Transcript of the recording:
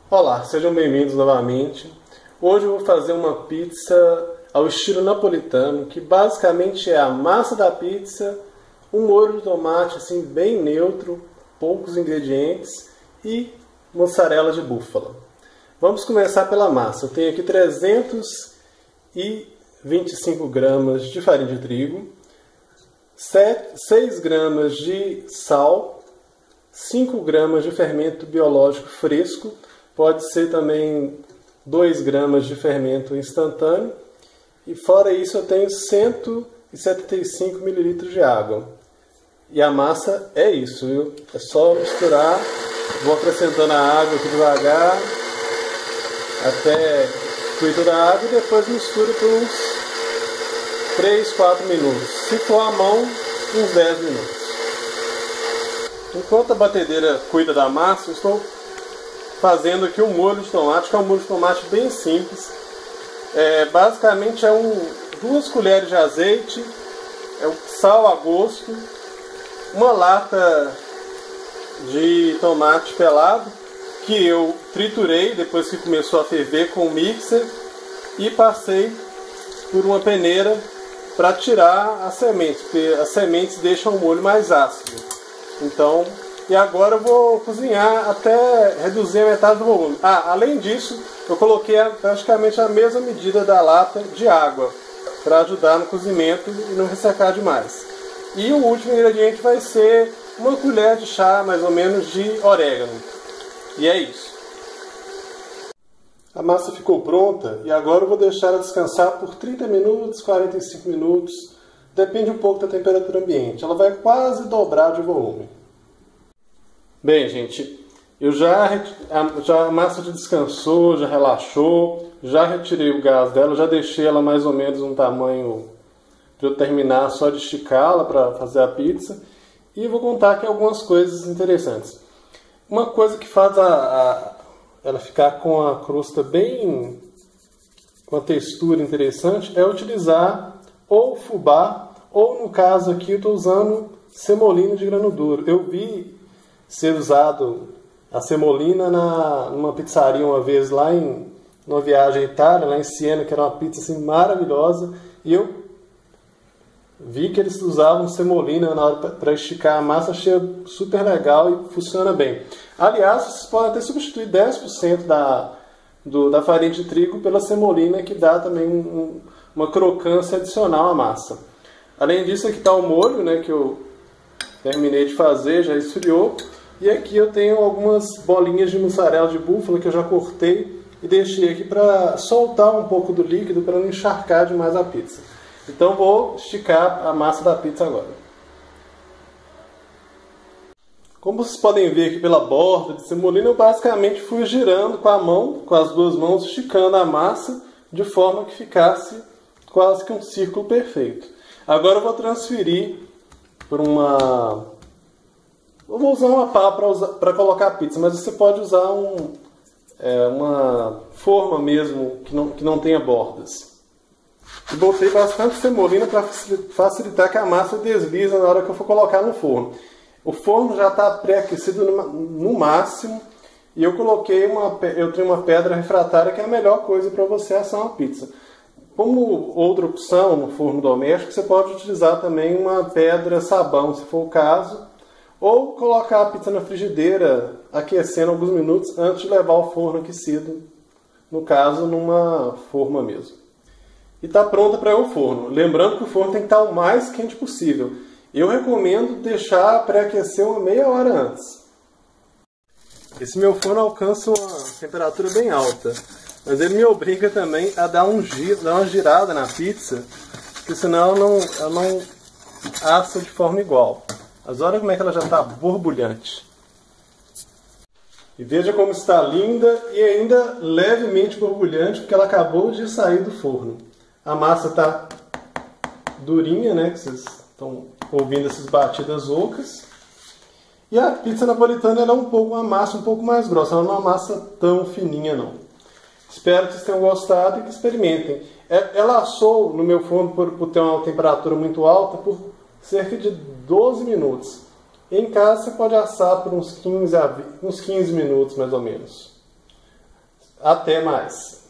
Olá, sejam bem-vindos novamente. Hoje eu vou fazer uma pizza ao estilo napolitano, que basicamente é a massa da pizza, um molho de tomate assim bem neutro, poucos ingredientes e mussarela de búfala. Vamos começar pela massa. Eu tenho aqui 325 gramas de farinha de trigo, 6 gramas de sal, 5 gramas de fermento biológico fresco, pode ser também 2 gramas de fermento instantâneo, e fora isso eu tenho 175 ml de água. E a massa é isso, viu? É só misturar, vou acrescentando a água aqui devagar, até fluir toda a água, e depois misturo por uns 3, 4 minutos. Se for à mão, uns 10 minutos. Enquanto a batedeira cuida da massa, eu estou fazendo aqui um molho de tomate, que é um molho de tomate bem simples. Basicamente 2 colheres de azeite, sal a gosto, uma lata de tomate pelado, que eu triturei depois que começou a ferver com o mixer, e passei por uma peneira para tirar as sementes, porque as sementes deixam o molho mais ácido. Então, e agora eu vou cozinhar até reduzir a metade do volume. Além disso, eu coloquei praticamente a mesma medida da lata de água, para ajudar no cozimento e não ressecar demais. E o último ingrediente vai ser uma colher de chá, mais ou menos, de orégano. E é isso. A massa ficou pronta e agora eu vou deixar ela descansar por 30 minutos, 45 minutos, depende um pouco da temperatura ambiente. Ela vai quase dobrar de volume. Bem, gente, a massa já descansou, já relaxou, já retirei o gás dela, já deixei ela mais ou menos um tamanho para eu terminar só de esticá-la para fazer a pizza. E vou contar aqui algumas coisas interessantes. Uma coisa que faz ela ficar com a crosta bem, com a textura interessante, é utilizar ou fubá, ou no caso aqui eu estou usando semolina de grano duro. Eu vi ser usado a semolina numa pizzaria uma vez lá numa viagem à Itália, lá em Siena, que era uma pizza assim, maravilhosa, e eu vi que eles usavam semolina na hora para esticar a massa, achei super legal e funciona bem. Aliás, vocês podem até substituir 10% da farinha de trigo pela semolina, que dá também uma crocância adicional à massa. Além disso, aqui está o molho, né, que eu terminei de fazer, já esfriou. E aqui eu tenho algumas bolinhas de mussarela de búfala que eu já cortei e deixei aqui para soltar um pouco do líquido, para não encharcar demais a pizza. Então vou esticar a massa da pizza agora. Como vocês podem ver aqui pela borda de semolina, eu basicamente fui girando com a mão, com as 2 mãos, esticando a massa de forma que ficasse quase que um círculo perfeito. Agora eu vou transferir por uma... Eu vou usar uma pá para colocar a pizza, mas você pode usar uma forma mesmo que não tenha bordas. E botei bastante semolina para facilitar que a massa desliza na hora que eu for colocar no forno. O forno já está pré-aquecido no máximo, e eu tenho uma pedra refratária, que é a melhor coisa para você assar uma pizza. Como outra opção no forno doméstico, você pode utilizar também uma pedra sabão, se for o caso, ou colocar a pizza na frigideira aquecendo alguns minutos antes de levar ao forno aquecido, no caso numa forma mesmo. E está pronta para ir ao forno. Lembrando que o forno tem que estar o mais quente possível. Eu recomendo deixar pré-aquecer uma meia hora antes. Esse meu forno alcança uma temperatura bem alta, mas ele me obriga também a dar uma girada na pizza, porque senão ela não assa de forma igual. Mas olha como é que ela já está borbulhante. E veja como está linda e ainda levemente borbulhante, porque ela acabou de sair do forno. A massa está durinha, né? Que vocês estão ouvindo essas batidas ocas. E a pizza napolitana ela é uma massa um pouco mais grossa. Ela não é uma massa tão fininha, não. Espero que vocês tenham gostado e que experimentem. Ela assou no meu forno por ter uma temperatura muito alta por cerca de 12 minutos. Em casa você pode assar por uns 15 minutos, mais ou menos. Até mais!